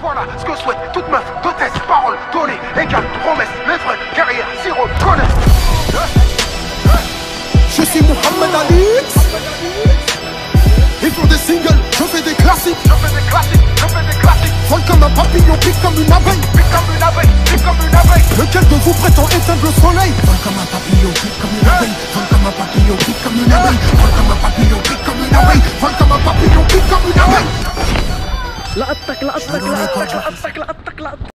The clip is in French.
Voilà ce que souhaite toute meuf, d'hôtesse, parole donnée, égale promesse, mes vrais guerrières, s'y reconnaissent. Je suis Mohamed Ali. Ils font des singles, je fais des classiques. Je fais des classiques. Vole comme un papillon, pique comme une abeille. Pique comme une abeille. Lequel de vous prétend éteindre le soleil? Vole comme un papillon, pique comme une abeille. Vole comme un papillon, pique comme une abeille. Vole comme un papillon, pique comme une abeille. Vole comme un papillon, pique comme une abeille. لا أطق لا أطق لا أطق لا أطق لا أطق لا أطق